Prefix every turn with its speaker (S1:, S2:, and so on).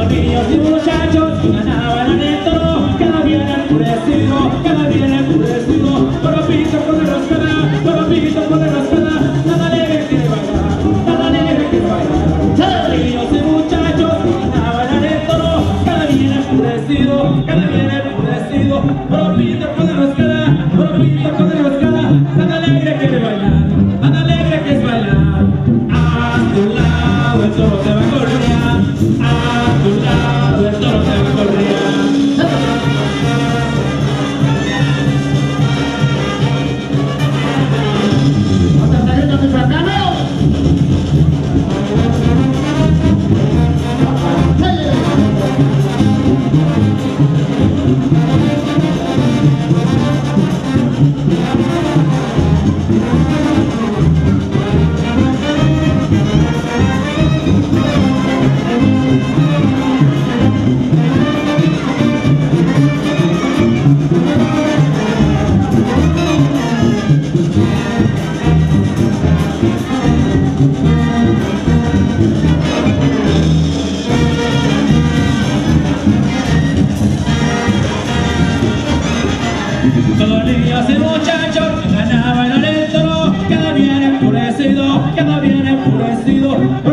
S1: Los niños y muchachos que ganaban en el toro, cada bien enfurecido, papito poderos cara, papito poderos cara, nada alegre quiere bailar, nada alegre quiere bailar. Los niños y muchachos que ganaban en el toro, cada bien enfurecido, papito poderos cara, nada alegre quiere bailar, nada alegre quiere bailar. A tu lado el toro te va a correar, a tu lado el toro te va a correar. Todos niños y muchachos que ganaban en el toro, cada bien enfurecido,